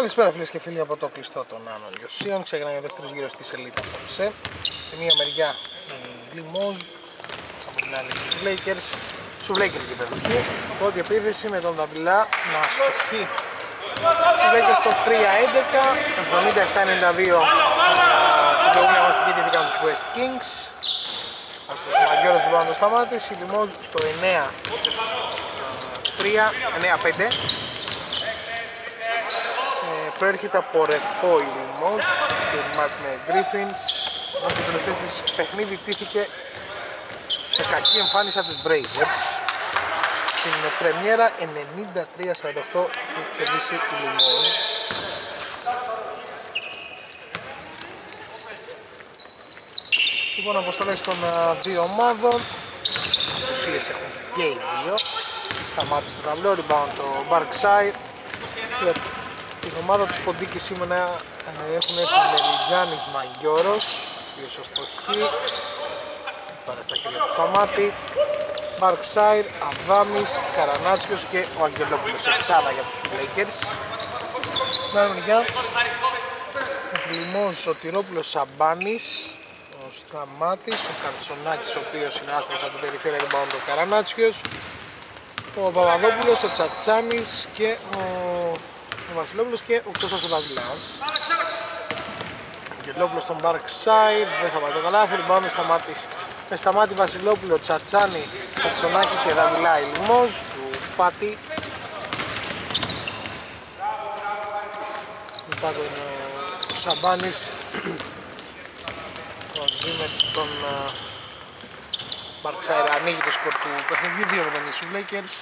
Καλησπέρα φίλες και φίλοι από το κλειστό των Άνω Λιωσίων. Ξεκινάει ο δεύτερος γύρος της Elite απόψε. Σε μία μεριά η Limoges, από την άλλη τους Σουβλέικερς και παιδοχή. Πρώτη επίθεση με τον Δαβιλά να αστοχεί Σουβλέικερς στο 3-11, 77-92 την προηγούμενη αγωνιστική τήθηκαν τους West Kings. Αστος ο Μαγιώρος του πάνω το σταμάτης, η Limoges στο 9-5. Προέρχεται από ρεπό η Limoges στο μάτς με Griffins, ενώ στο τελευταίο της παιχνίδι τύχηκε με κακή εμφάνιση από τους Brazers. Στην πρεμιέρα 93-48 έχει κερδίσει η Limoges. Λοιπόν, αποστολές των δύο ομάδων, ουσίες έχουν και οι δύο. Σταμάτησε το ταμπλό, rebound το Barkside. Την ομάδα του Ποντίκη σήμερα έχουν έρθει Μελιτζάνης Μαγιώρος, πίσω στο χ, πάρε στα χέρια του Σταμάτη, Barkside, Αδάμης, Καρανάτσιος και ο Αγγελόπουλος εξάδα για τους Lakers. Μεριά, ο Λιμός, Σωτηρόπουλος, Σαμπάνης, ο Σταμάτης, ο Καρτσονάκης ο οποίος είναι άστρος από την περιφέρεια rebound ο Καρανάτσιος, ο Παπαδόπουλος, ο Τσατσάνης και ο Βασιλόπουλος και ο Κώστας ο Δαβιλάς. Ο Αγγελόπουλος στον Barkside, δεν θα πάρει το καλάθι, rebound με Σταμάτη, Βασιλόπουλο, Τσατσάνη, Κατσονάκη και Δαβιλά η Limoges του Πάτη. Του Πάτο είναι ο Σαμπάνης, ο Ζήμετ τον Barkside ανοίγει το σκορ του παιχνιδιού, 2-0 οι Σουβλέικερς.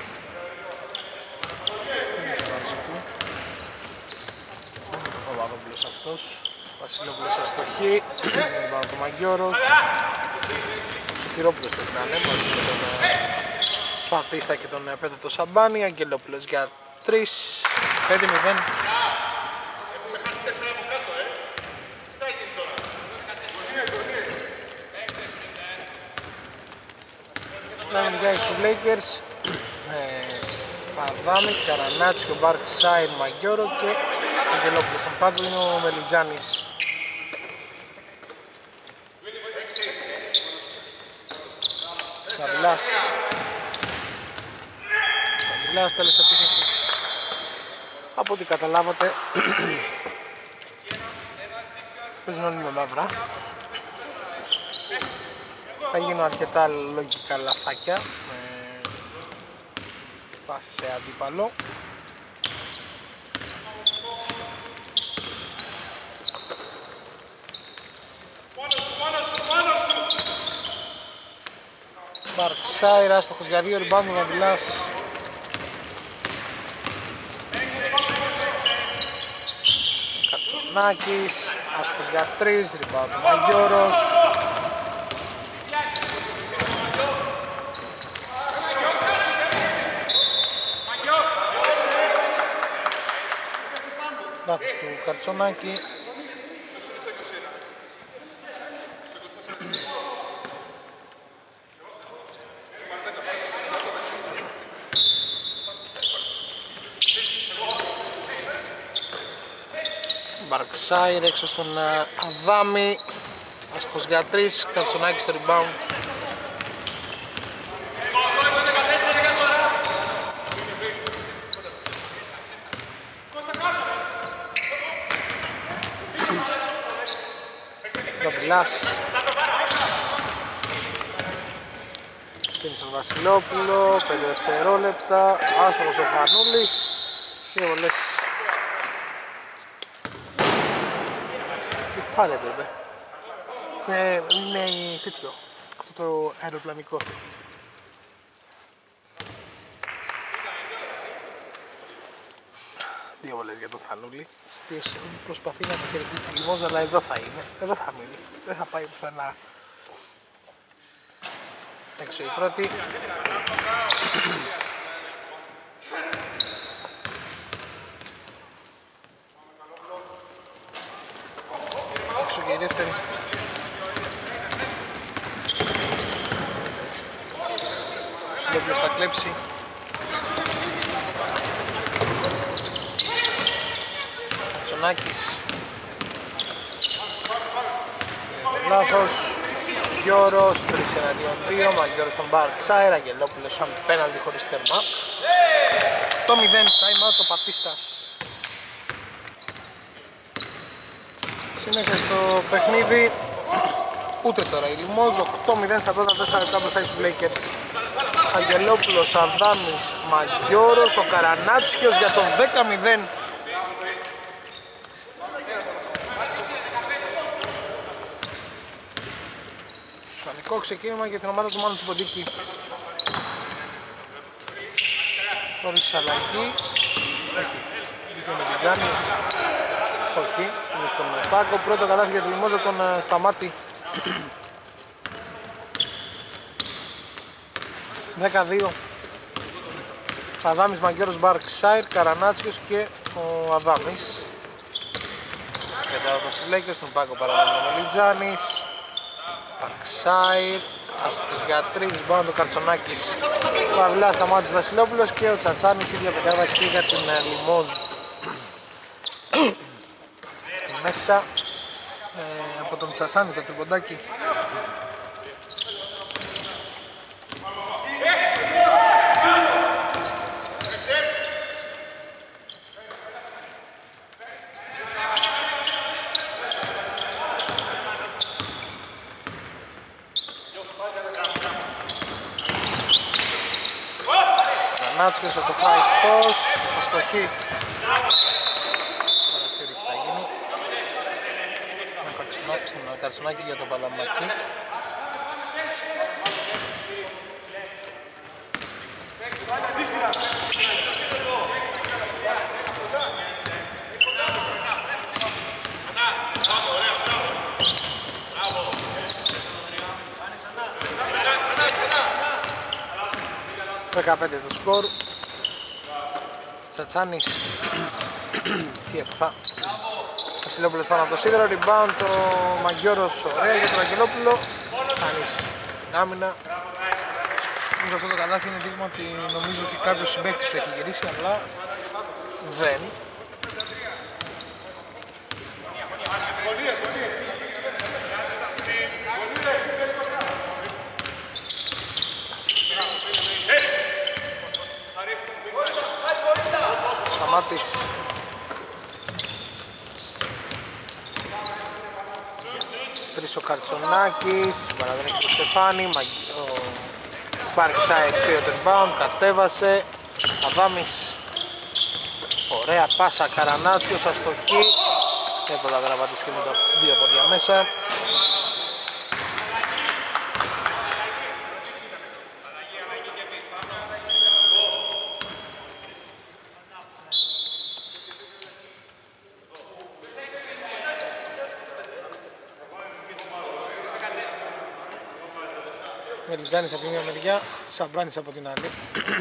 Ο Παπαδόπουλος αυτός, Βασιλόπουλος αστοχή, ο Μαγιώρος, ο Σωτηρόπουλος το να είναι, μαζί με τον Πατίστα και τον Πέτρο το Σαμπάνη, Αγγελόπουλος για 3, 5-0. Λαμβάνει οι Σουβλέικερς, Παδάμι, Καρανάτσιο, Barkside, Μαγιώρο και Αγγελόπουλος. Στον πάγκο είναι ο Μελιτζάνης. Δαβιλάς τέλος επίθεσης. Από ό,τι καταλάβατε παίζουν όλοι με μαύρα. Θα γίνουν αρκετά λογικά λαθάκια με πάση σε αντίπαλο. Barkside, άστοχος για 2, rebound ο Δαβιλάς. Κατσονάκης, άστοχος για 3, rebound ο Μαγιώρος. Λάθος του Κατσονάκη. Barkside έξω στον Αδάμη, άστοχος για 3, Κατσονάκη στο rebound. Δαβιλάς στείνει στον Βασιλόπουλο, 5 δευτερόλεπτα, άστοχος ο Χανούλης, 2 βολές. Τι φάνε έπρεπε, είναι τέτοιο, αυτό το αεροπλανικό. Δύο βολές για τον Θανούλη, ο οποίος προσπαθεί να αποχαιρετήσει τη Limoges, αλλά εδώ θα είναι, εδώ θα μείνει, δεν θα πάει πουθενά. Έξω η πρώτη. Έξω και η δεύτερη. Ο Συλλόπουλος θα κλέψει. Καρτσονάκης. Είναι λάθος. Γιώρος, 3 εναντίον 2, Μαγιώρος στον Μπαρκσάιρ, Αγγελόπουλος σαν πέναλτι χωρίς τέρμα. Το 0, time out ο Πατίστας. Συνέχεια στο παιχνίδι, ούτε τώρα η Λιμόζ, 8-0 στα πρώτα 4 λεπτά μπροστά στους Lakers. Αγγελόπουλος, Αδάμης, Μαγιώρος, ο Καρανάτσιος για το 10-0. Φανικό ξεκίνημα για την ομάδα του Μάνου του Ποντίκη. Χωρίς αλλαγή. Όχι. Δίκιο με Λιτζάνης. Όχι. Είναι στον Πάγκο. Πρώτο καλάθι για τη Λιμόζα τον Σταμάτη. 12. Αδάμης, Μαγιώρος, Μπαρκσάιρ, Καρανάτσιος και ο Αδάμης. Και τώρα το Lakers στον Πάγκο παραμένει ο Λιτζάνης. Μπαρκσάιρ, άστοχος για 3, rebound ο Καρτσονάκης. Ο Αυλάς σταμάτησε ο Βασιλόπουλος και ο Τσατσάνης ίδια πεντάδα και για την Λιμόζ. Μέσα από τον Τσατσάνη το τριποντάκι. Νάτσκος από το high post, αστοχή. Παρατήρηση θα γίνει. Στον Καρτσονάκη για τον Παλαμάκη. ...15 το σκορ. Τσατσάνης τι έπαθα. Βασιλόπουλος πάνω από το σίδερο, rebound το Μαγιώρος, ωραία για τον Αγγελόπουλο. Κανείς στην άμυνα. Νομίζω αυτό το καλάθι είναι δείγμα ότι νομίζω ότι κάποιος συμπαίκτης σου έχει γυρίσει, αλλά δεν. Σταμάτης. Τρεις ο Καρτσονάκης, παραδρέχει το Στεφάνι, ο Μπαρκσάιρ πήρε το rebound, κατέβασε, Αδάμης. Ωραία πάσα, Καρανάτσιος, αστοχή. Εύκολα γραβάτης και με τα δύο πόδια μέσα. Μελιτζάνης από την μια μεριά, Σαμπάνης από την άλλη.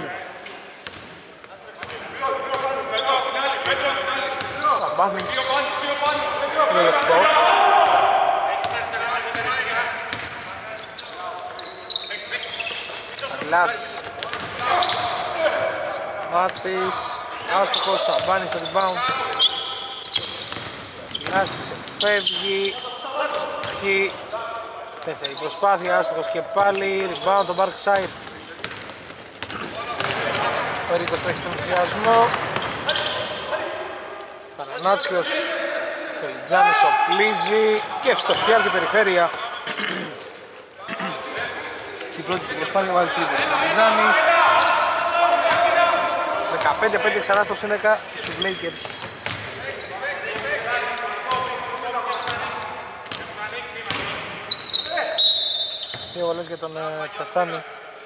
Σαμπάνης, με λευκό. Αγλάς. Μάτης, άστοχος, Σαμπάνης στο rebound. Αγλάς ξεφεύγει, στοχή. Δεύτερη προσπάθεια, άστοχος και πάλι, rebound το Barkside. Ο Ρίκος τρέχει στον ενθουσιασμό. Καρανάτσιος, Πελιτζάνης οπλίζει και ευστοχή από την περιφέρεια. Στην πρώτη του προσπάθεια βάζει τρίποντο ο Πελιτζάνης. 15-5 ξανά στο Σύνεκα στους Lakers. Δύο βολές για τον Τσατσάνη.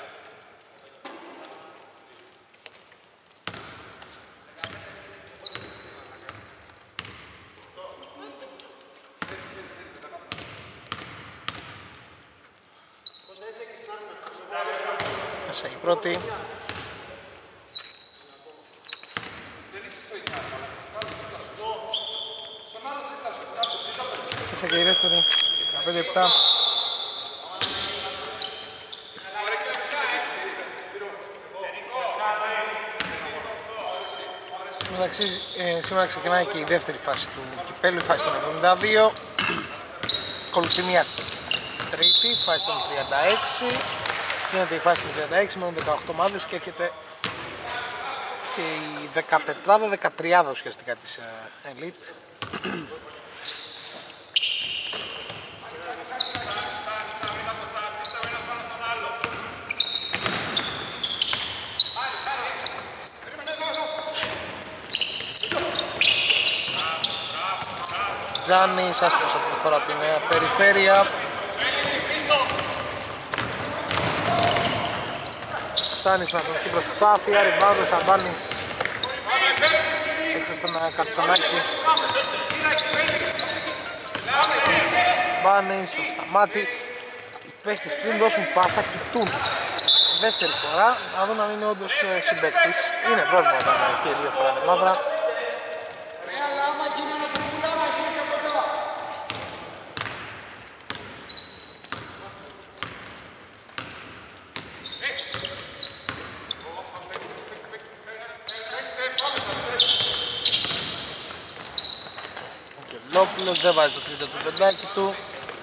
Μέσα η πρώτη. Μέσα και η δεύτερη. 15-7. Σήμερα ξεκινάει και η δεύτερη φάση του κυπέλλου, η φάση των 72. Ακολουθεί μια τρίτη, φάση των 36. Γίνεται η φάση των 36 με 18 ομάδες και έρχεται και η 14η-13η ουσιαστικά της Elite. Τζάνης, άσχημος αυτή τη φορά από τη νέα περιφέρεια. Τζάνης με ατομική προσπάθεια, ριμπάουντ ο Σαμπάνης έξω στον Καρτσονάκη. Σαμπάνης, στο Σταμάτη. Οι παίκτες πριν δώσουν πάσα κοιτούν δεύτερη φορά να δουν αν είναι όντως συμπαίκτης. Είναι πρόβλημα όταν και οι δύο φορά είναι μαύρα. Λόπουλος δεν βάζει το τρίτο του πεντάκι του.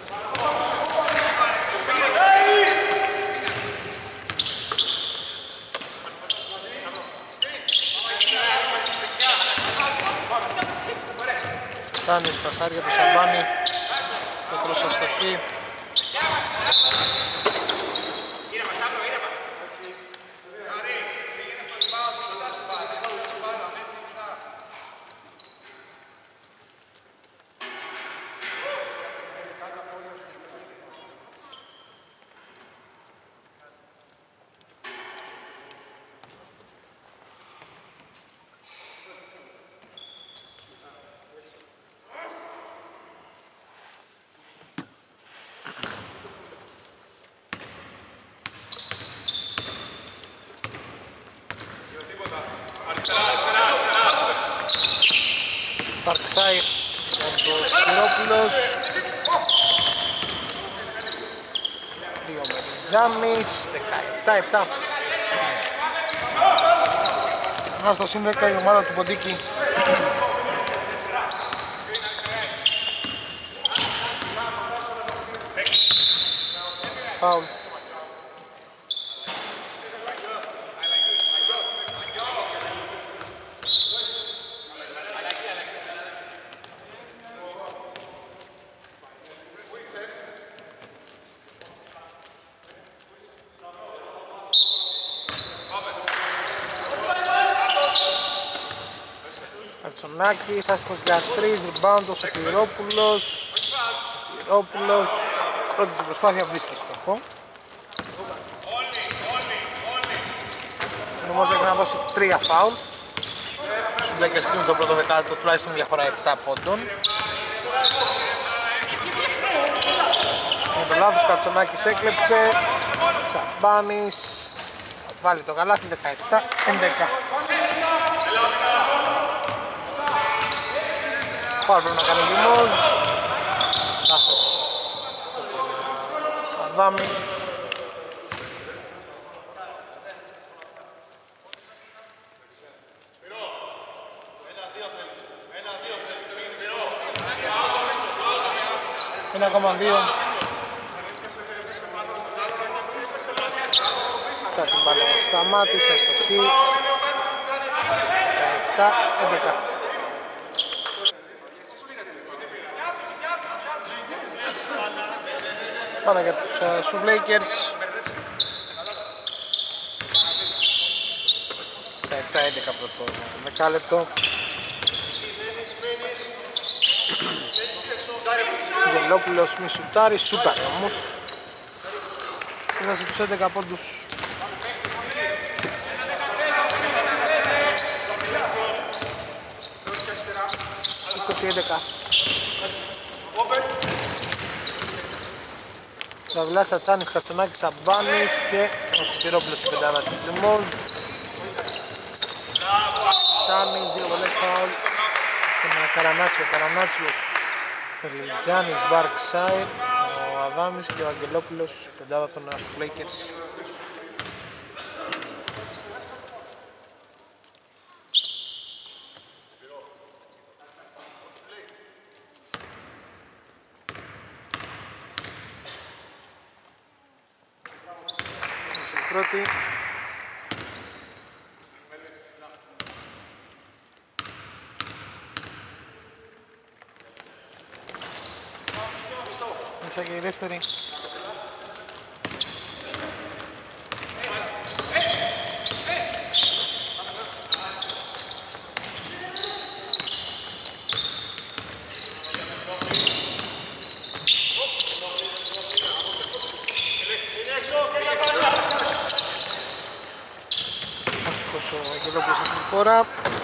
Σάνης πασάρει για το Σαμπάνι. Πέτρος αστοχή. Παρξάι από το Σπυρόπουλος. 2 με Τζάνης, 17-7. Να στο συν 10 η ομάδα του Ποντίκη. Φάουλ. Καρτσονάκης, άσχημος για 3, rebound ο Σωτηρόπουλος. Σωτηρόπουλος, πρώτη την προσπάθεια βρίσκει στόχο. Όμως έχει να δώσει 3 φάουλ. Στους Μπλέκερς κλείνουν το πρώτο δεκάλεπτο, τουλάχιστον διαφορά 7 πόντων. Με το λάθος Καρτσονάκης έκλεψε. Σαμπάνης θα βάλει το καλάθι, 17-11. Πάρα πρέπει να κάνει λιμός. Λάθος Αδάμι. Είναι ακόμα 2. Θα την μπάλα σταμάτησε στο χ. 17-11. Πάμε για τους Σουβλέικερς. 17-11 από το δεκάλεπτο. Γελόπουλος μη σουτάρει, σουτάρει όμως. Είδασε τους 11 πόντους. Δαυλάς Ατσάνης, Καστονάκης, Σαμπάνης και ο Σωτηρόπουλος η πεντάδα της Λιμός. Τσάνης, 2 βολές φάουλ. Τον Καρανάτσιο, ο Καρανάτσιος, ο Λιτζάνης, Μπαρκσάιρ, ο Αδάμης και ο Αγγελόπουλος η πεντάδα των Σουβλέικερς. πρώτη. Μέσα και η δεύτερη. Άστοχος ο Αγγελόπουλος αυτή τη φορά.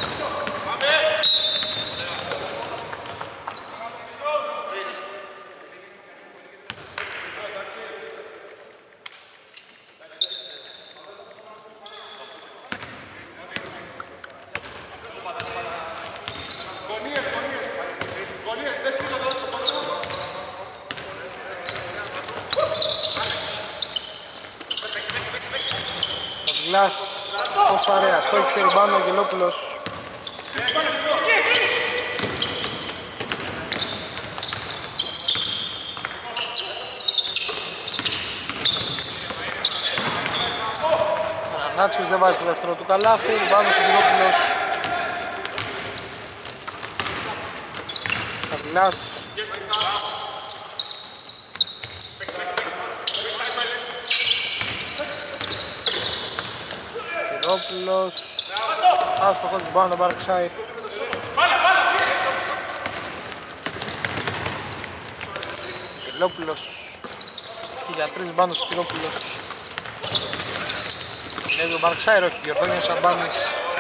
Γκλάς, πώς ωραία, στο έχει ρebound ο Αγγελόπουλος. Νάτσιος δεν βάζει το δεύτερο του καλάθι, rebound ο Αγγελόπουλος. Γκλάς. Αγγελόπουλος, άστοχος, rebound το Barkside. Αγγελόπουλος, 1003, rebound ο Αγγελόπουλος. Λέει ο Barkside, όχι, διορθώνει ο Σαμπάνης.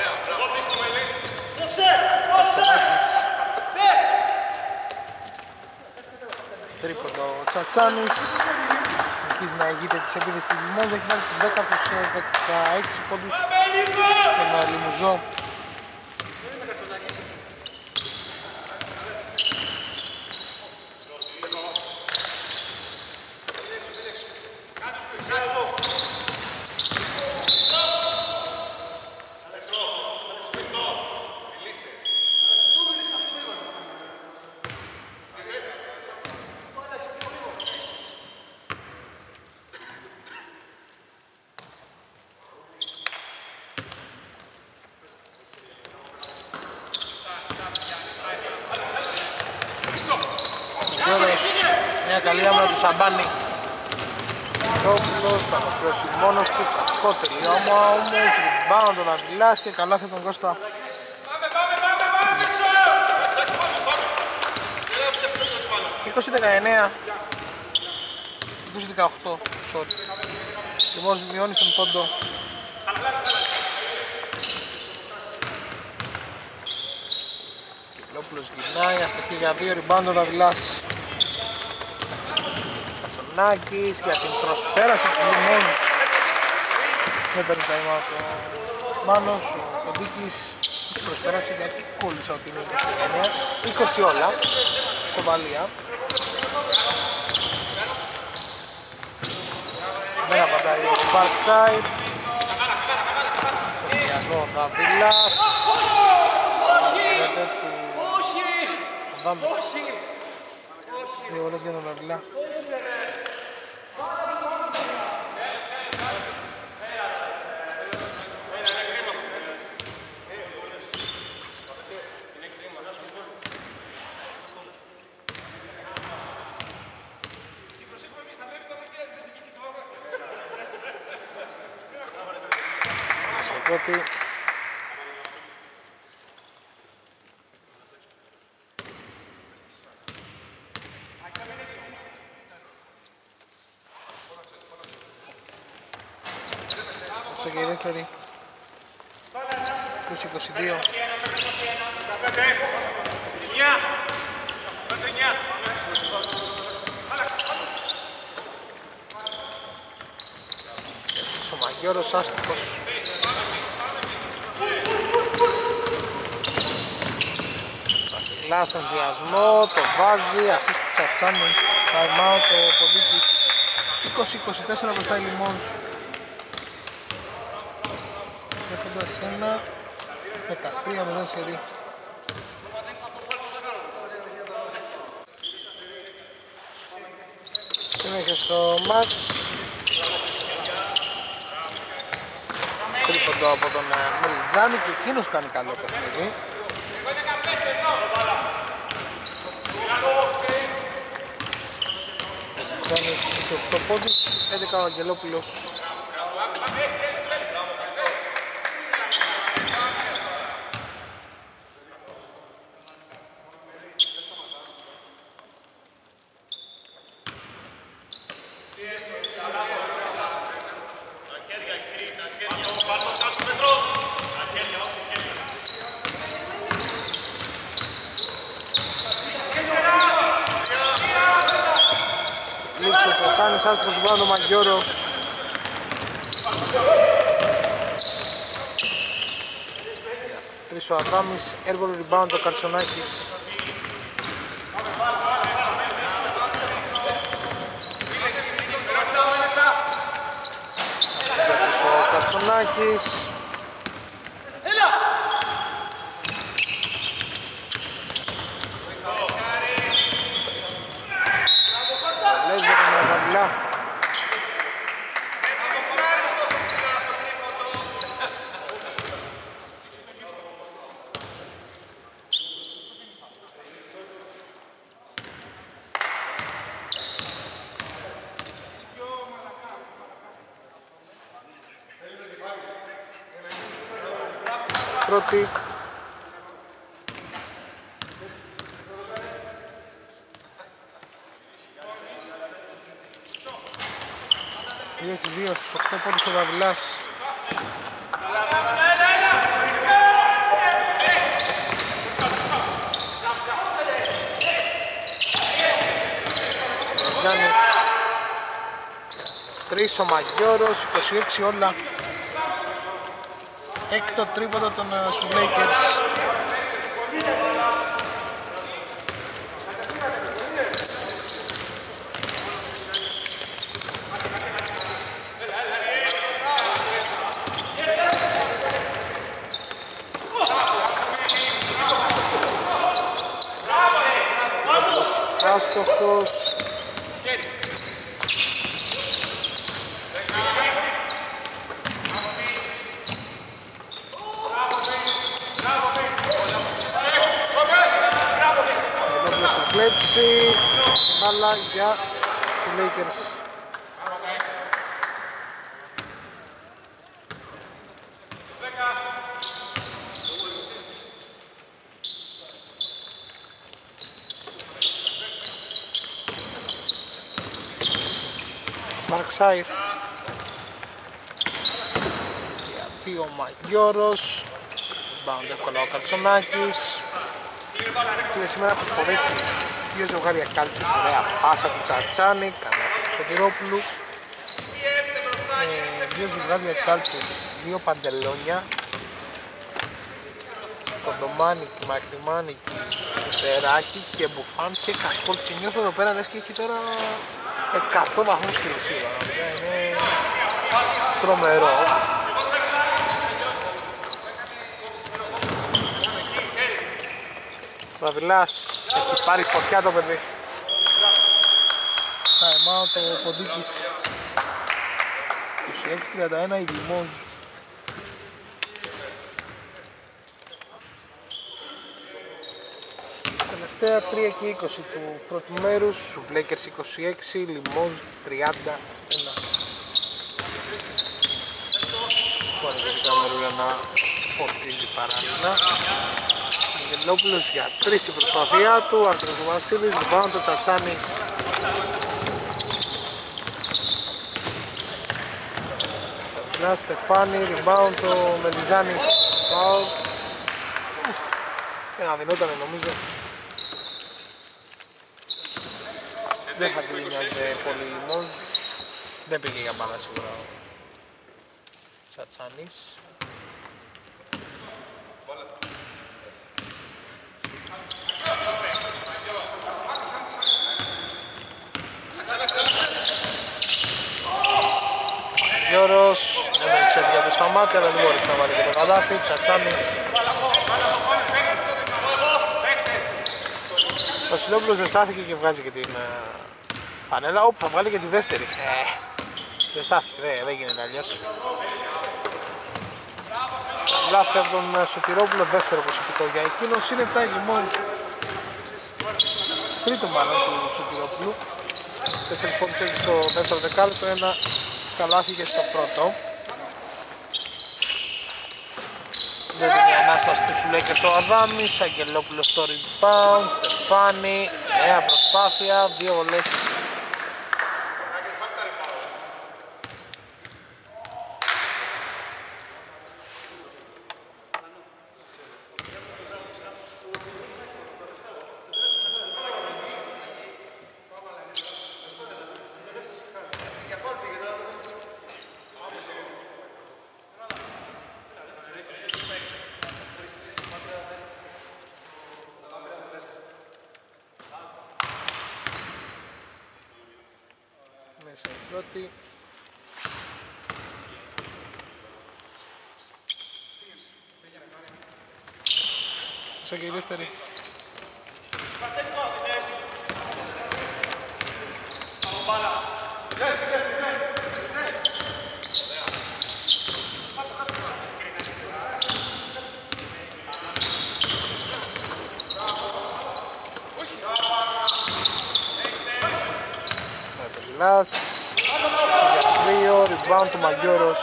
Τρίποντο ο Τσατσάνης. Συνεχίζει να ηγείται της επίδεσης της Λιμός, έχει βάλει τους 16 πόντους τον Λιμουζό. Μια καλή άμυνα του Σαμπάνη. Στρόπουλος θα αποφρώσει μόνος του, κακό τελειώμα όμως, rebound τον Αγγιλάς και καλάθι τον Κώστα. 20-19, 20-18, sorry. Λοιπόν, μειώνει στον πόντο. Λόπουλος γυρνάει, αστοχή για 2, rebound τον Αγγιλάς. Κατσονάκης για την προσπέραση της Λιμός. Δεν παίρνει τα ίμα το Μάνος, ο Κοντίκης έχει προσπέραση γιατί κόλλησα ότι είναι 20 όλα, σοβαλία. Δεν απαντάει ο Barkside. Στον πιασμό ο Δαβίλας. Δύο όλες για τον Δαβίλα. Πρώτη. Πάσα και η δεύτερη. 20-22. Ο Μαγιώρος άστοχος. Λάς τον διασμό, το βάζει, assist Τσατσάνη, time out ο Ποντίκης. 20-24 μπροστά η Λιμός. Έχοντας ένα 13-0 σερί. Συνέχεια στο μάτς. τρίποντο από τον Μελιτζάνη και εκείνος κάνει καλό παιχνίδι. Μελιτζάνης είχε 8 πόντους, 11 ο Αγγελόπουλος. Τσατσάνης άστρος του πάνω Μαγιώρος. Τρεις ο Αδράμις, airball rebound ο Καρτσονάκης. Ο Καρτσονάκης. Πρώτη. Δύο στις 2 στους 8 πόντους ο Δαβιλάς. Γιάννης. 3 ο Μαγιώρος, 26 όλα. Έκτο τρίποντο των Σουβλέικερς. Άστοχος. Κλέψη, μπάλα για τους Lakers. Μαρξάιρ. Γιατί ο Μαγιώρος. Μπάουντ εύκολα ο Καρτσονάκης. Και σήμερα που φορέσει δύο ζευγάρια κάλτσες, ωραία πάσα του Τσατσάνη, καλά του Σωτηρόπουλου. Δύο ζευγάρια κάλτσες, δύο παντελόνια. Κοντομάνικη, Μαχρημάνικη, Φουτεράκη και Μπουφάν και Κασκόλ. Και νιώθω εδώ πέρα λες και έχει τώρα 100 βαθμούς Κελσίου. Είναι τρομερό. Ο Δαβιλάς έχει πάρει φωτιά το παιδί. Time out ο Ποντίκης. 26-31 η Λιμόζ. Τελευταία 3 και 20 του πρώτου μέρους. Σουβλέικερς 26, Λιμόζ 31. Μπορεί και η Καμερούλα να φορτίζει παράλληλα. Αγγελόπουλος για 3 στην προσπαθία του, Άρθρος ο Βασίλης, λοιπόν το Τσατσάνης. Ένα Στεφάνι, rebound το Μελιτζάνης, foul. Και να δινότανε νομίζω. Δεν θα τη μοιάζει πολύ Λιμόζ. Δεν πήγε για μπάλα σίγουρα ο Τσατσάνης. Γιώρος, δεν ξέφυγε από στα μάτια, δεν μπορείς να βάλει και το καλάθι, Τσατσάνης. Ο Βασιλόπουλος δεν στάθηκε και βγάζει και την φανέλα, όπου θα βγάλει και τη δεύτερη. Δεν στάθηκε, δεν γίνεται αλλιώς. λάθη από τον Σωτηρόπουλο, δεύτερο προσωπικό για εκείνο. Συν 7 λοιπόν, τρίτο μάλλον του Σωτηρόπουλου. 4 πόντους έχει στο δεύτερο δεκάλεπτο, ένα καλάθι και στο πρώτο. Δεν είναι ανάσταση του Σουλέκες ο Αδάμης, Αγγελόπουλος στο rebound, Στεφάνη, νέα προσπάθεια, 2 βολές. Πρώτη. Σαν και η δεύτερη. Λάς. 2, rebound του Μαγιώρος.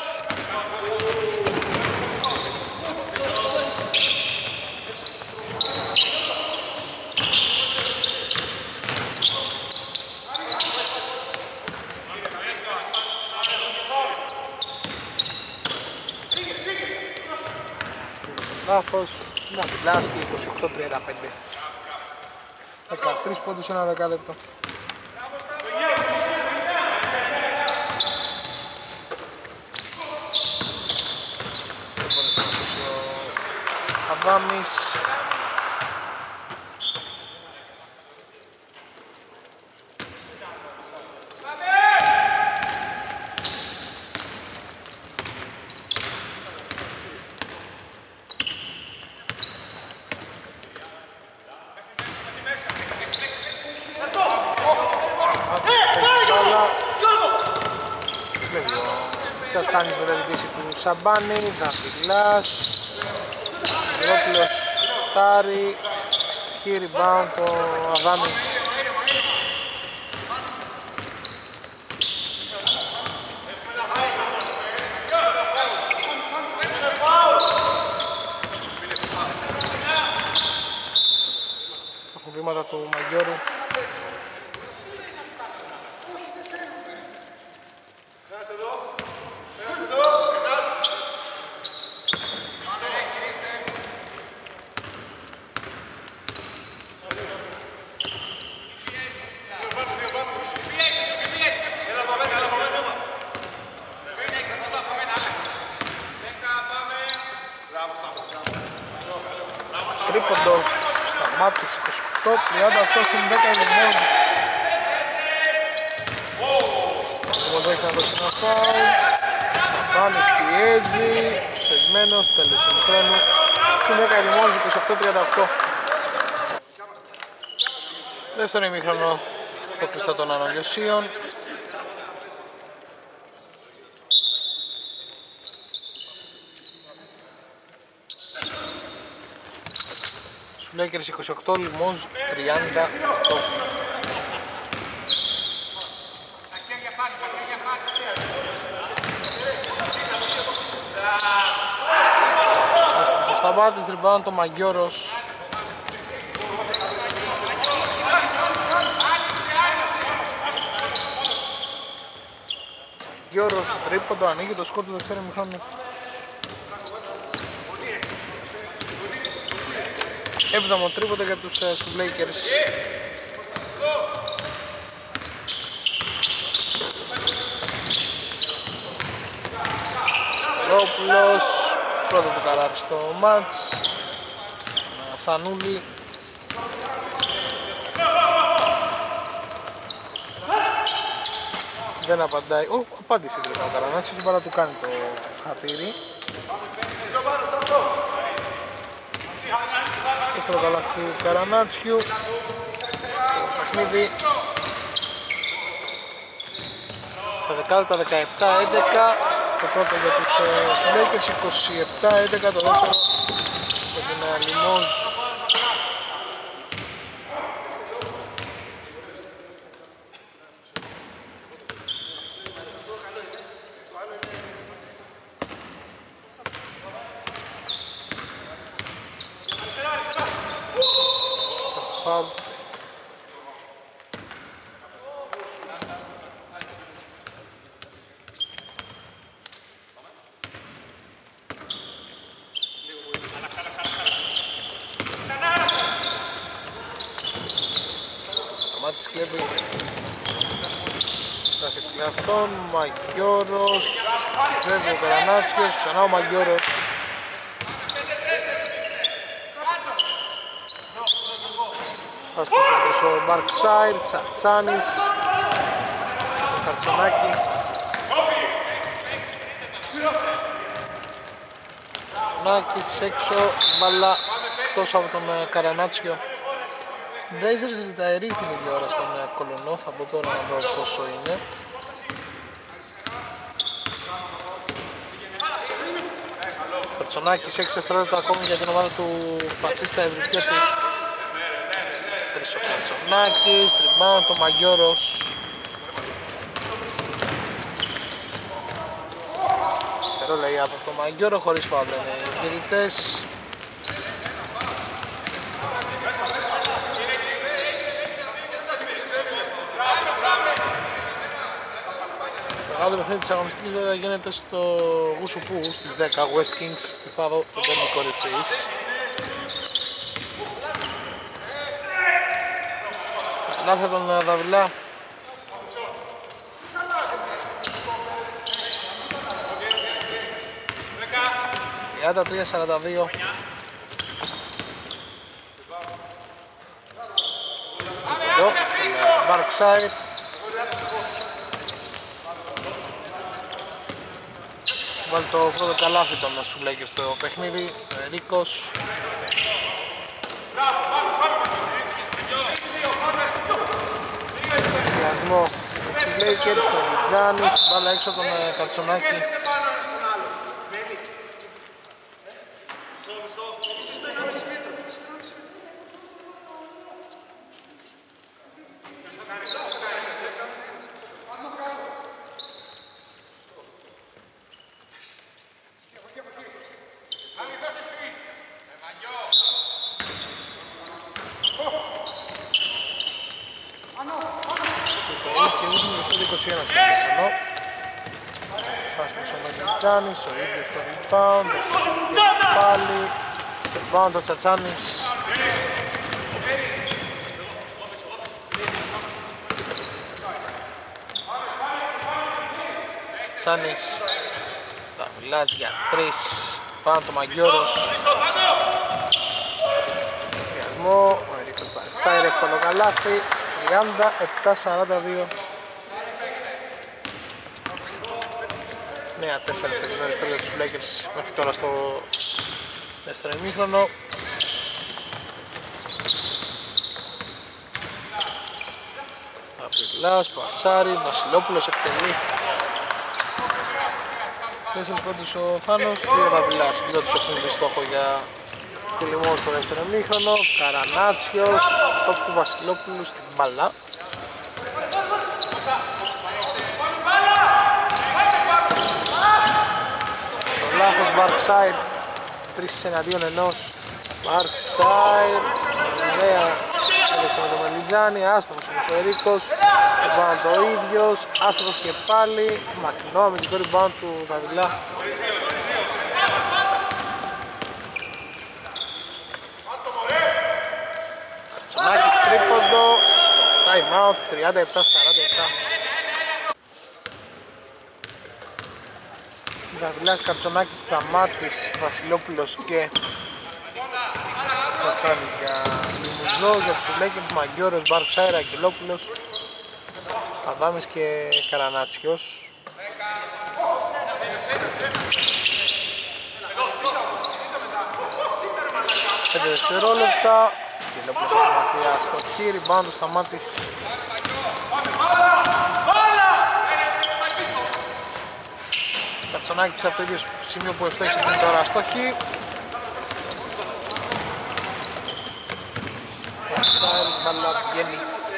Λάθος, να μιλάς και 28-35. 13 πόντους σε ένα δεκάλεπτο. Αδάμης. Τσατσάνης με την πίεση του Σαμπάνη, Δαβιλάς. Ρόπουλος, Τάρι, στοιχεί rebound το Αδάμης. Έχουν βήματα του Μαγιώρου. Τρίποντο σταμάτησε 28-38 συν 10 Λιμόζ. Λιμόζ έχει να δώσει ένα φάουλ. Σταμπάνης πιέζει, πεσμένος, τέλος ημιχρόνου. Συν 10 Λιμόζ, 28-38. Δεύτερο ημιχρόνο στο κλειστό των Αναγιωσίων. Σουλέκερς 28, Λιμόζ 38. Στο σταμπάτης rebound το Μαγιώρος. Μαγιώρος τρίποντο, ανοίγει το σκορ του δεύτερου ημιχρόνου. 7ο τρίποντο για τους Σουβλέικερς. Ρόπουλος, πρώτο του καράρι στο μάτς. Θανούλη. Δεν απαντάει. Απάντησε τελικά ο Καρανάτσιος, bara να του κάνει το χατήρι. Δεύτερο καλάθι του Καρανάτσιου. Το παιχνίδι στα δεκάλεπτα 17-11. το πρώτο για τους Lakers, 27-11 το δεύτερο για την Λιμόζ. Φάουλ. Μάτις κλέβει Ραχιτλιαθών, Μαγκιόρος, Ζέσβο Καρανάτσιος, ξανά ο Μαγκιόρος. Άστος ο Μπαρκσάιρ, Τσατσάνης, Καρτσονάκη. Καρτσονάκης έξω, μπάλα εκτός από τον Καρανάτσιο. Blazers ριταερεί την ίδια ώρα στον Κολονό, θα πω τώρα να δω πόσο είναι. Καρτσονάκης 6 δευτερόλεπτα ακόμη για την ομάδα του Πατίστα Ευρυκέτη. Τρεις ο Καρτσονάκης, rebound το Μαγιόρος. Στερό λέει από το Μαγιόρο, χωρίς φάουλ είναι οι διαιτητές. Το άλλο παιχνίδι της αγωνιστικής βέβαια γίνεται στο Γουσουπού στις 10, West Kings στη Φάδο, τον τέρμι κορυφής. Λάθη τον Δαβιλά. Για τα 3-42. Εδώ, Barkside. Βάλει το πρώτο καλάθι τον Σουλέκη στο παιχνίδι, Ρίκος. Πιασμό του Σουλέκη, του Βιτζάνης, μπάλα έξω από τον Καρτσονάκη. Τσατσάνης, ο ίδιος στο rebound, πάλι, rebound ο Τσατσάνης. Τσατσάνης, Δαβιλάς για 3, πάνω το Μαγκιόρος. Φιασμό, ο Ερίκος Μπαρξάιρ, εύκολο καλάθι, 37-42. Νέα 4 τελειώνες πέρα τους Lakers μέχρι τώρα στο δεύτερο ημίχρονο. Αβιλάς, Πασάρη, Βασιλόπουλος εκτελεί. 4 πόντους ο Θάνος, 2 Αβιλάς. 2 τους έχουν μπει στόχο για τη Λιμό στο δεύτερο ημίχρονο. Καρανάτσιος, top του Βασιλόπουλου στην μπάλα. Λάθος Barkside, 3 εναντίον ενός. Barkside, ωραία, έδειξε με τον Μελιτζάνη, άστοχος όμως ο Ερίκος, rebound το ίδιος, άστοχος και πάλι, μακρινό αμυντικό rebound του Δαβιλά. Κατσονάκης τρίποντο, time out, 37-47. Δαβιλάς, Καρτσονάκης, Σταμάτης, Βασιλόπουλος και Τσατσάνης για Λιμουζό, για τους Lakers, Μαγκιόρος, Μπαρξάιρ, Ακελόπουλος, Αδάμης και Καρανάτσιος. 5 δευτερόλεπτα, Ακελόπουλος από μακριά στο χείρι, μπάντο Σταμάτης. Καρτσονάκης από το ίδιο σημείο που ευτέχισε την τώρα στόχη. Backside, μπάλα βγαίνει.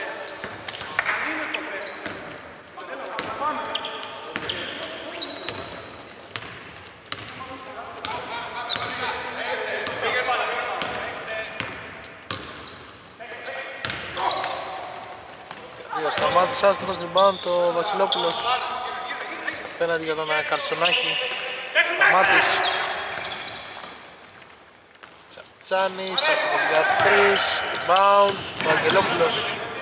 Σταμάτησε άστοχος rebound το Βασιλόπουλος πέναντι για τον Καρτσονάκη. Σταμάτης, Τσάνης, άστοχος για 3, rebound ο Αγγελόπουλος.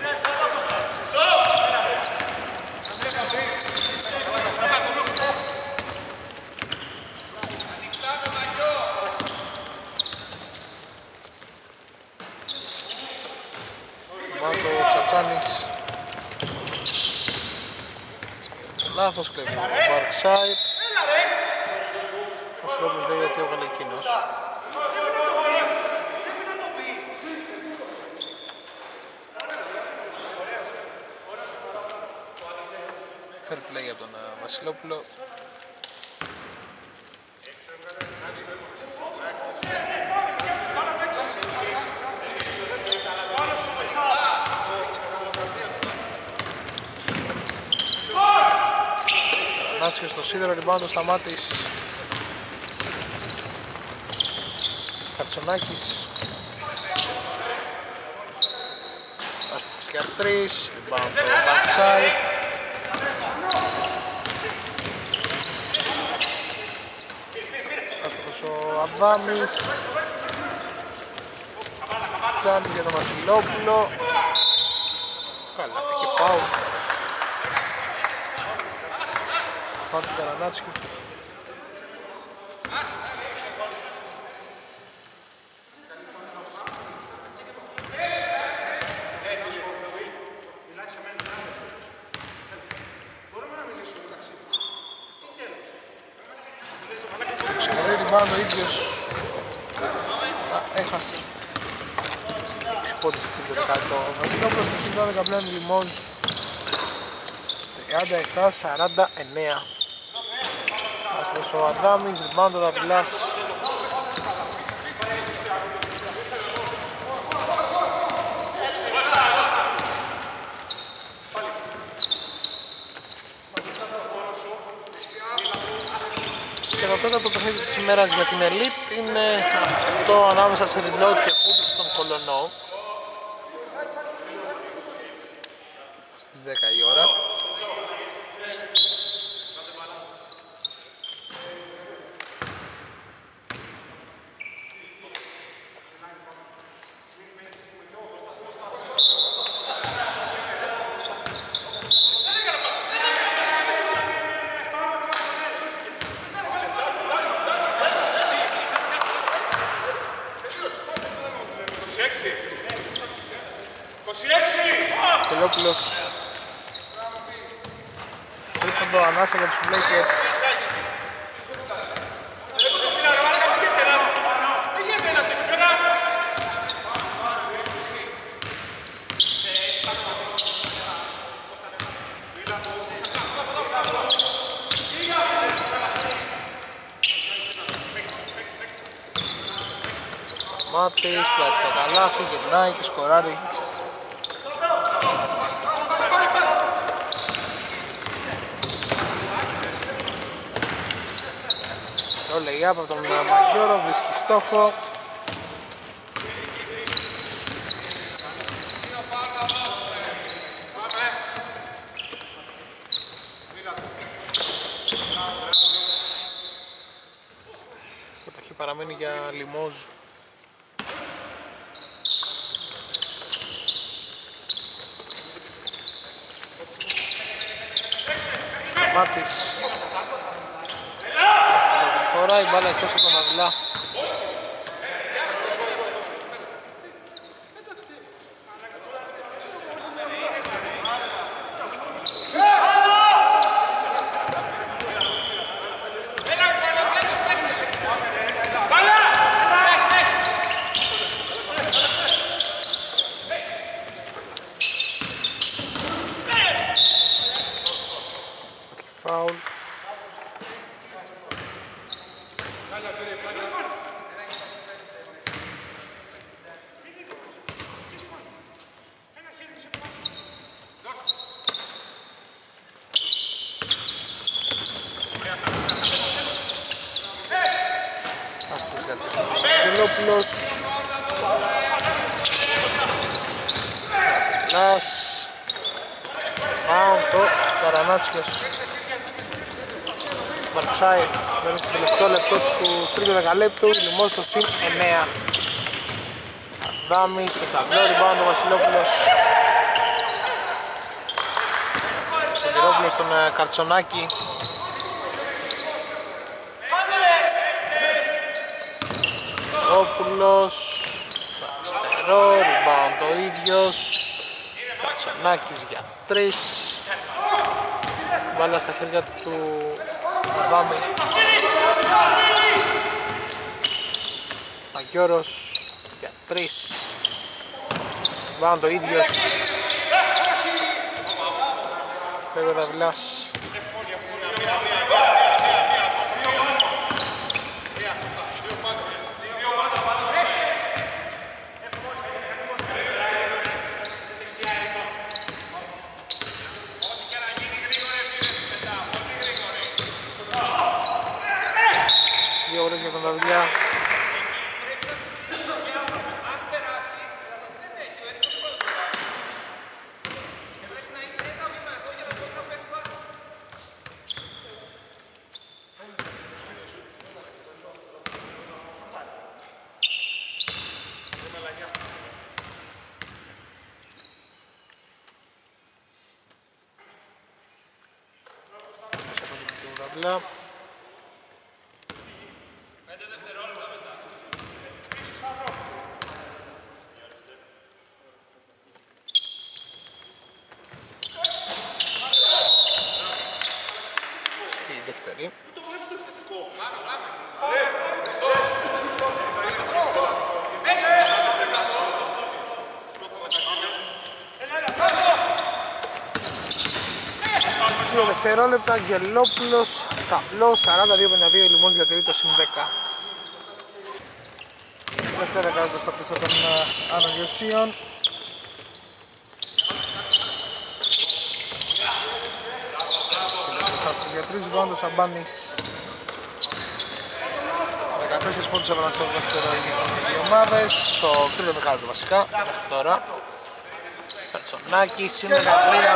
Rebound ο Τσατσάνης. Λάθος κλέβει το Barkside. Ο Σιλόπουλος λέει ότι έβγαλε εκείνος. Fair play για τον Βασιλόπουλο. Νάτσιο στο σίδερο, rebound ο Σταμάτης. Καρτσονάκης. Άστοχος για 3, rebound το backside. Άστοχος ο Αδάμης. Τσάνι για τον Βασιλόπουλο. Καλά, φύγε φάουλ. Πάω του Καρανάτσιου. Ξεχωρεί rebound ο ίδιος. Έχασε. 6 πόντους στην δεκάτο. Ο Βασιλόπουλος στο σύντο 10 πλέον Λιμόζ. 37-49. Άστος ο Αδάμις, rebound ο Δαβιλάς. Και το τέταρτο παιχνίδι της ημέρας για την Elite είναι αυτό ανάμεσα σε Reload και Hoopers στον Κολονό. Στις 10 η ώρα. Τελόπουλος. Τρίποντο ανάσα για τους Lakers. Μάτης, πλάτη στο καλάθι, γυρνάει και σκοράρει. Το lay-up από τον Μαγιώρο, βρίσκει στόχο. Το έχει παραμένει για Λιμόζ. Μάτης. Τώρα η μπάλα εκτός από τον Αυλά. Φάουλ. Βασιλόπουλος. Λάς. Το Καρανάτσιος. Μπαρξάι μένει στο τελευταίο λεπτό του τρίτου δεκαλέπτου. Λιμός στο συν 9. Δάμι στο ταμπλό, rebound ο Βασιλόπουλος. Σωτηρόπουλος στον Καρτσονάκη. Όπουλος. Αριστερό, rebound το ίδιος. Καρτσονάκης για 3. Μπάλα στα χέρια του Δάμι. Παγιώρος για 3. Rebound το ίδιος. Πέγω Δαυλάς. Δύο ώρες για τον Δαυλιά. Δαυλά. Στη δεύτερη. Δύο δευτερόλεπτα, Αγγελόπουλος, ταμπλό, 42-52, Λιμός διατηρεί το συν 10. Δεύτερα δεκαλέπτα στο κλειστό των αναγιωσίων. Άστρος για 3, rebound ο Σαμπάνης. 14 πόντους έβαλαν στο δεύτερο οι δύο ομάδες, στο τρίτο δεκάλεπτο βασικά, τώρα. Περτσονάκης, είναι 13.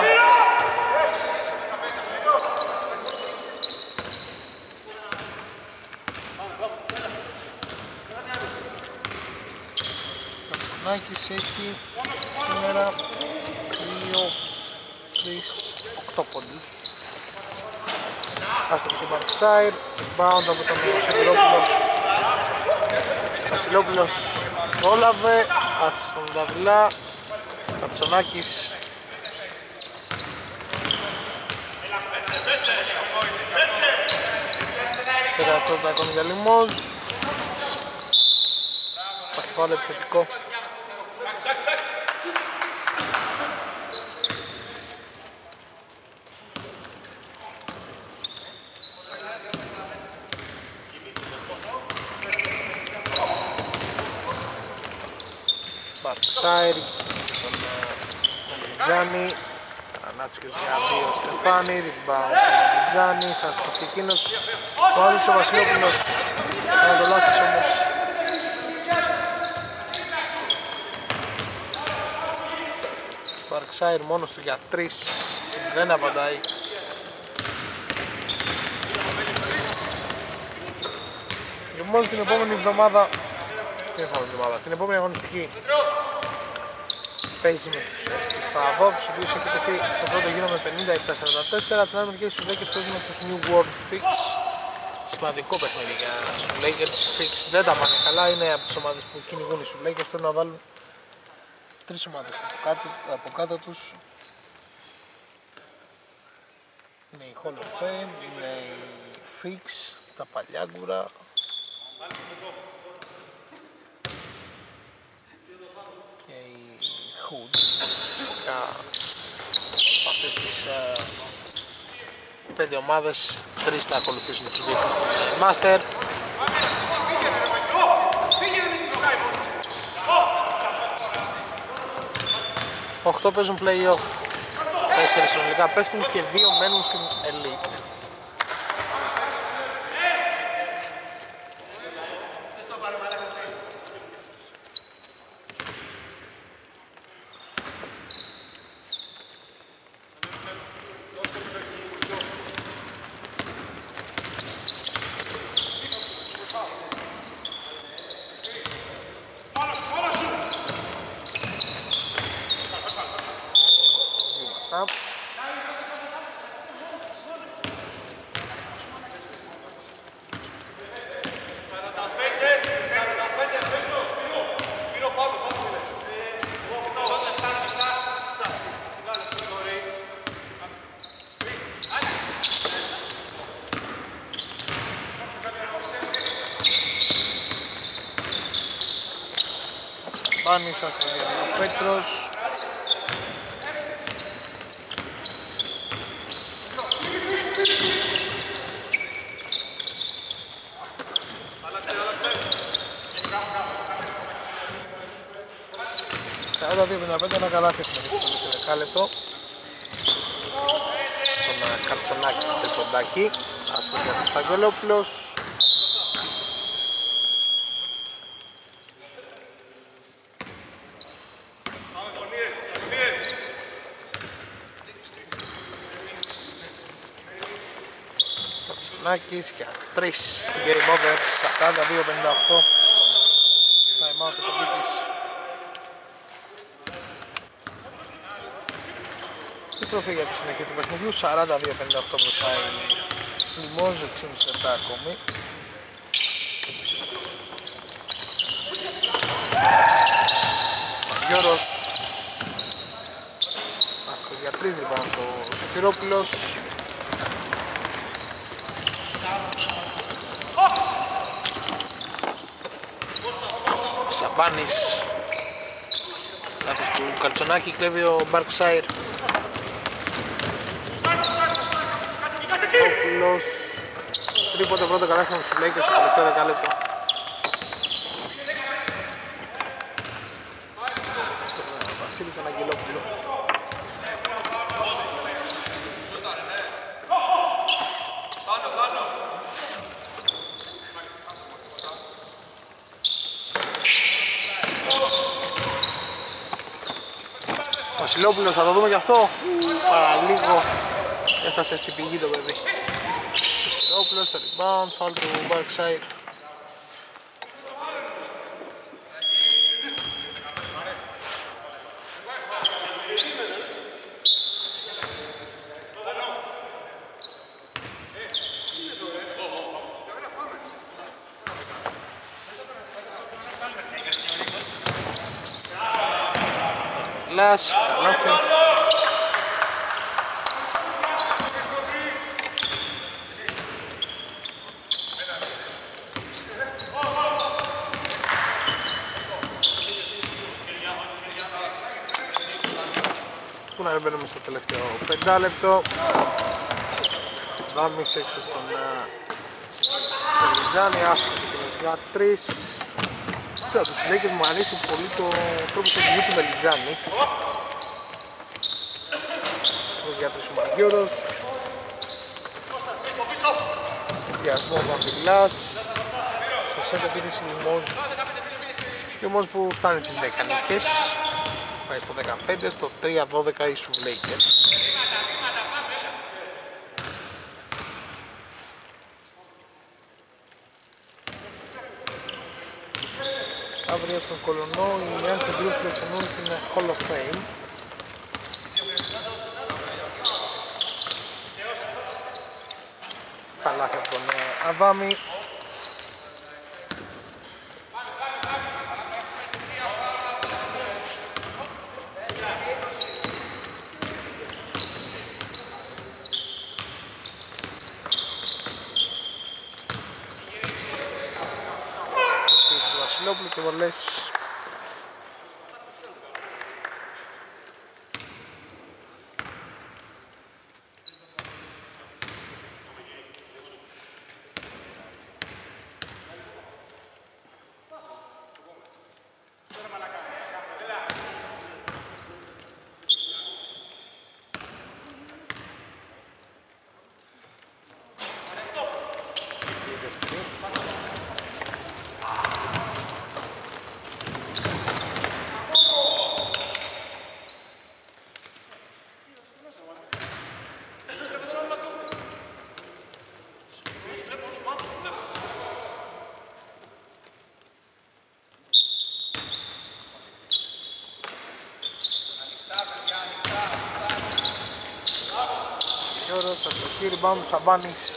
Νάκης έχει σήμερα 2, 3, 8 πόντους. Άστοχος ο Μπαρξάιρ, rebound από τον Σωτηρόπουλο. Βασιλόπουλος πρόλαβε, άφησε στον Δαυλά. Καψονάκης. Τεράστοτα ακόμη για Λιμός. Υπάρχει πάλι επιθετικό. Μπαρξάιρ, τον Μελιτζάνη. Καρανάτσιος για 2 Στεφάνη, rebound τον Μελιτζάνη, άστοχος και εκείνος. Ο άλλος ο Βασιλόπουλος, έκανε το λάθος όμως. Μπαρξάιρ μόνος του για 3, δεν απαντάει. Λοιπόν, την επόμενη εβδομάδα, την επόμενη αγωνιστική παίζει με τους Στιφαβό, τους οποίους έχει τεθεί στον πρώτο γύρο με 57-44. Την άλλη μερική στους Lakers παίζει με τους New World Fix. Σημαντικό παιχνίδι για τους Lakers. Fix δεν τα πάνε καλά, είναι από τις ομάδες που κυνηγούν οι Lakers. Πρέπει να βάλουν 3 ομάδες από κάτω τους. Είναι η Hall of Fame, είναι η Fix, τα Παλιάγκουρα. Και η Hood. Ουσιαστικά από αυτές τις 5 ομάδες 3 θα ακολουθήσουν τους δύο στην Master. Οχτώ παίζουν play-off, 4 συνολικά πέφτουν και 2 μένουν στην Elite. λεπτά. Σαμπάνης, άστος για ο Πέτρος. Σαράντα 2-55, ένα καλάθι έχουμε στο δεκάλεπτο. Τον Καρτσονάκη του Τεποντάκη. Άστος για τον Σταγγελόπουλος. Καρτσονάκης για 3. Game over. 42-58. Time out ο Κομπίτης. Επιστροφή για τη συνέχεια του παιχνιδιού. 42-58 μπροστά η Λιμόζ. 6,5 λεπτά ακόμη. Γιώρος. Άστοχος για 3 λοιπόν το Σωτηρόπουλος. Σαμπάνης. Λάθος του Καλτσονάκη, κλέβει ο Μπαρκσάιρ. Σωτηρόπουλος. Τρίποντο πρώτο καλάθι στους Lakers στο τελευταίο δεκάλεπτο. Βασίλη τον Αγγελόπουλο. Βασιλόπουλος, θα το δούμε γι' αυτό. Παραλίγο έφτασε στην πηγή το παιδί. Βασιλόπουλος, το rebound, φάουλ του Barkside. Λάς, καλάθι. Πού να μπαίνουμε στο τελευταίο 5 λεπτό. Δάμις έξω στον Μελιτζάνη, άσχος εκείνος για 3. Τώρα τους Lakers μου αρέσει πολύ το τρόπο του βγει του Μελιτζάνη. Άσχος για 3 ο Μαργιώρος. Συνδυασμό ο Βαμβιλάς. Σε σέντα επίθεση Λιμόζ. Λιμόζ που φτάνει τις δεκανικές. Πάει στο 15, στο 3-12 οι Lakers. Αύριο στον Κολονό οι Yankee Blues φιλοξενούν την Hall of Fame. Καλάθι από τον Αβάμι. Βασιλόπουλο και βολές. Αγγιώρος, αστοχή, rebound του Σαμπάνης.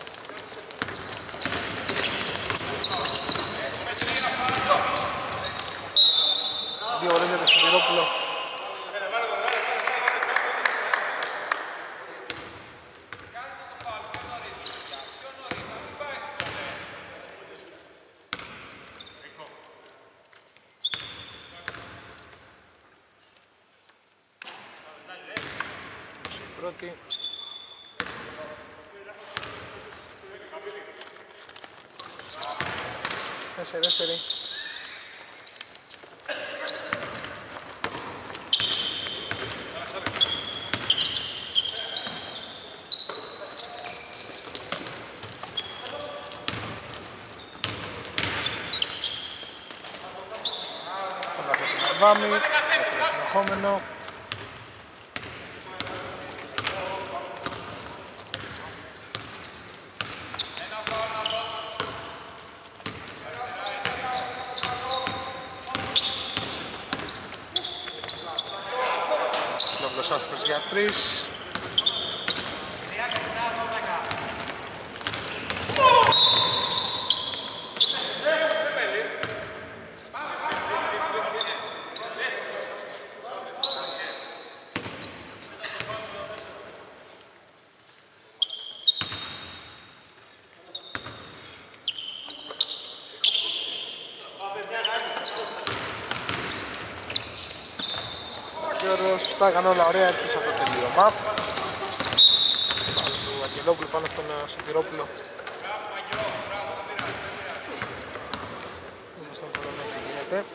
Δύο ώρες για το Σιδηρόπουλο. Πρώτη. Μέσα η δεύτερη. Βάμι, δεύτερο συνεχόμενο. Σλόβλος άστοχος για 3. Τα έκανε όλα ωραία εκτός από το τελείωμα. Πάλι του Αγγελόπουλου πάνω στον Σωτηρόπουλο. Είμαστε στον χρόνο που γίνεται.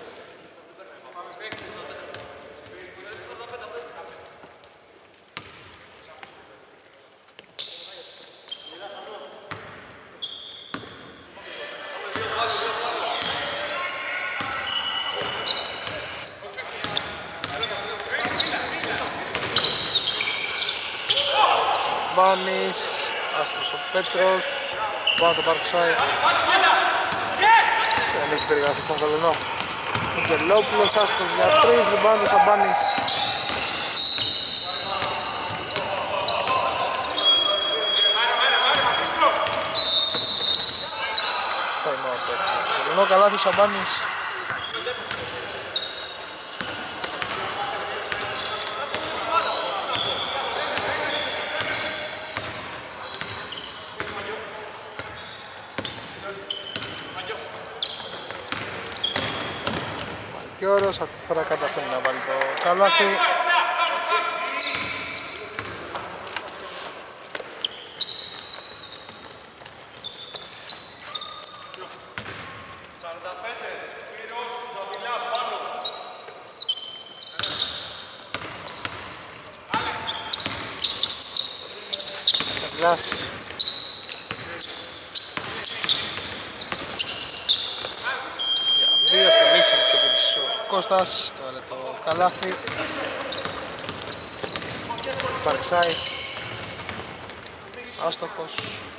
Βάνης, άστος ο Πέτρος, πάνω το Παρξάι. Δεν έχει περιγραφεί στον Κολονό. Ο Γελόπουλος, άστος για 3, rebound ο Σαμπάνης. Time out στον Κολονό, καλάθι ο Σαμπάνης. Αγγιώρος, αυτή τη φορά καταφέρει να βάλει το καλάθι. Καγκλάς. Για 2 στη λήξη της επίθεσης ο Κώστας, έβαλε το καλάθι. Παρξάι, άστοχος.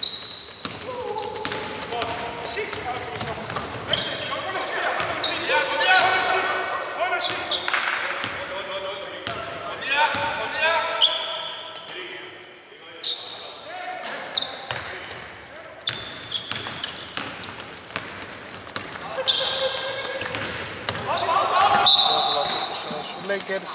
Lakers.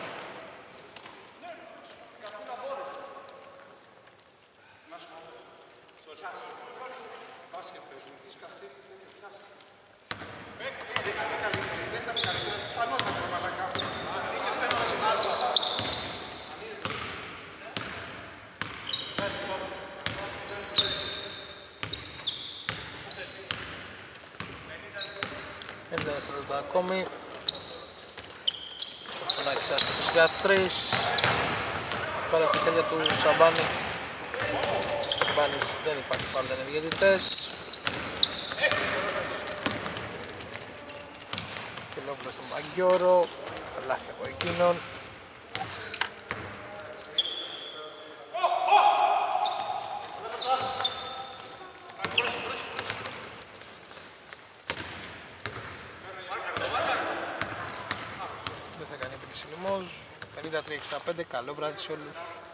Ένα δευτερόλεπτα ακόμη. Άστοχος για 3. Τώρα στα χέρια του Σαμπάνη. Σαμπάνης δεν υπάρχει φάουλ, δεν είναι διαιτητές. Κελόπουλος στον Παγκιόρο. Καλάθι από εκείνον. Δεν θα κάνει επίτηση λοιμός. 53-65, καλό βράδυ σε όλους.